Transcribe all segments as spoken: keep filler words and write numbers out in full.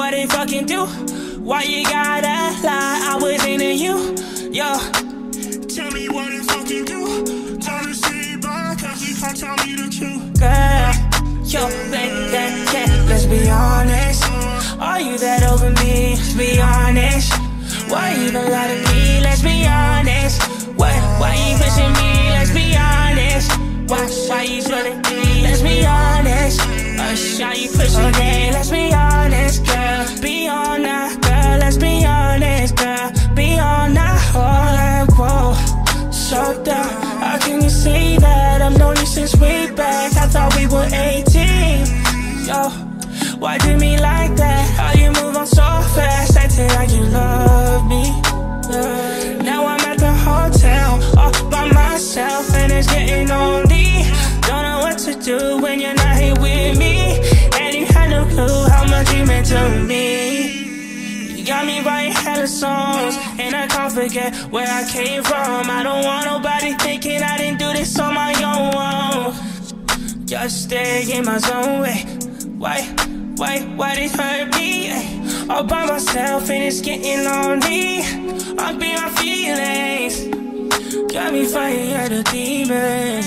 what they fucking do. Why you gotta lie? I was into you, yo. Tell me what they fucking do. Tell me say bye, cause you can't tell me the truth. Girl, yo, baby, yeah, yeah. Let's be honest. Are you that over me? Let's be honest. Why you don't lie to me? Let's be honest. Why, why you pushing me? Let's be honest. Why, why you drilling me? Let's be honest. Hush, why you pushing me? Let's be honest, girl. Be on that, girl. Let's be honest, girl. Be on that, oh, whoa. So down. How can you say that? I've known you since way back. I thought we were eighteen. Yo, why do me like that? How you move on so fast? Acting like you love me. Uh, now I'm at the hotel, all by myself, and it's getting lonely. Don't know what to do when you're not here with me, and you had no clue how much you meant to me. You got me writing hella songs, and I can't forget where I came from. I don't want nobody thinking I didn't do this on my own. Just stay in my zone, wait. Why, why, why did it hurt me? All by myself and it's getting lonely. I'll be my feelings. Got me fighting at the demons.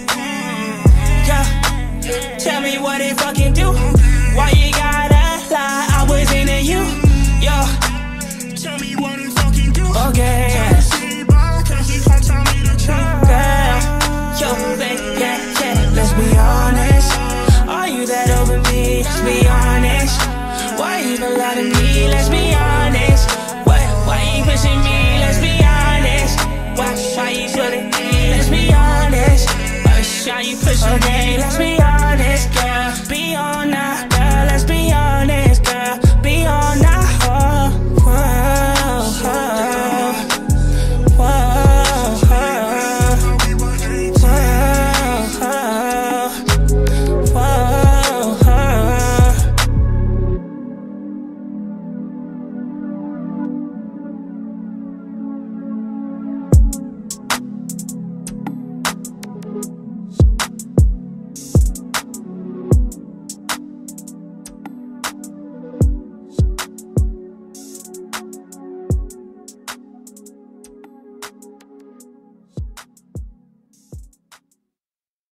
Yeah. Tell me what they fucking do. Why you gotta lie? I was into you, yo. Tell me what they fucking do. Okay, yeah. Say bye, cause you can't tell me the truth. Girl, yo, baby, yeah, yeah. Let's be honest. Are you that over me? Let's be honest. Why you don't lie to me? Let's be honest. Why, why you pushing me? Let's be honest. Why, why you feeling me? Let's be honest. Why, why you pushing me? Let's be honest, girl.